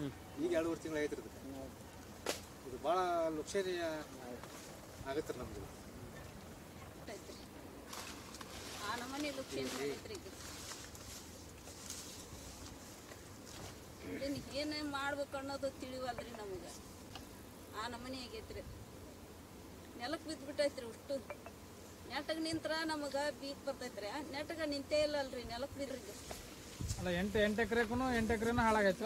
ಈಗ 2 ತಿಂಗಳು ಆಗೈತ್ರಿ ಇದಕ್ಕೆ. ಇದು ಭಾಳ ಲುಕ್ಷೇನಿ ಆಗತ್ತೆ ನಮ್ದು. ಆ ನಮೂನಿ ಲುಕ್ಷೇನಿ ಆಗೈತ್ರಿ ಈಗ. ಏನು ಮಾಡ್ಬೇಕು ಅನ್ನೋದು ತಿಳಿವಲ್ರಿ ನಮಗೆ. ಆ ನಮೂನಿ ಆಗೈತ್ರಿ. ನೆಲಕ್ಕೆ ಬಿದ್ದುಬಿಟ್ಟೈತ್ರಿ ಅಷ್ಟು. ನೆಟ್ಟಗೆ ನಿಂತ್ರ ನಮಗೆ ಬೀಕ್ ಬರ್ತೈತ್ರಿ. ನೆಟ್ಟಗೆ ನಿಂತೇ ಇಲ್ಲಲ್ರಿ, ನೆಲಕ್ಕೆ ಬಿದ್ರಿ. ಅಲ್ಲ 8 ಎಕರೆಗೂ 8 ಎಕರೆನೂ ಹಾಳಾಗೈತೆ.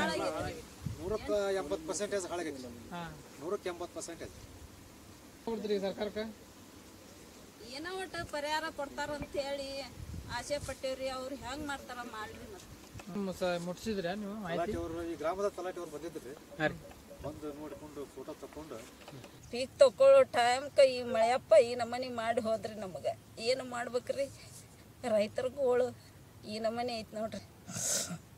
180% ಹಾಳಾಗೈತಿ. 180% ಕೊಡ್ತೀರಿ ಸರ್ಕಾರಕ್ಕೆ? ಏನೋ ಒಟ್ಟು ಪರಿಹಾರ ಕೊಡ್ತಾರಂತ ಹೇಳಿ ಆಸೆ ಪಟ್ಟೇವ್ರಿ. ಅವ್ರು ಹೆಂಗೆ ಮಾಡ್ತಾರ ಮಾಡ್ರಿ. ಮತ್ತೆ ಮುಟ್ಸಿದ್ರೆ ನೀವು ಮಾಹಿತಿ? ಈ ಗ್ರಾಮದ ತಲಾಟಿ ಅವ್ರು ಬಂದಿದ್ರಿ, ಬಂದು ನೋಡಿಕೊಂಡು ಫೋಟೋ ತಕೊಂಡು ಪೀಕ್ ತಗೊಳ್ಳೋ ಟೈಮ್ಗೆ ಈ ಮಳೆಯಪ್ಪ ಈ ನಮೂನಿ ಮಾಡಿ ಹೋದ್ರಿ. ನಮಗೆ ಏನು ಮಾಡ್ಬೇಕ್ರಿ? ರೈತರಿಗೂ ಈ ನಮೂನಿ ಐತಿ ನೋಡ್ರಿ.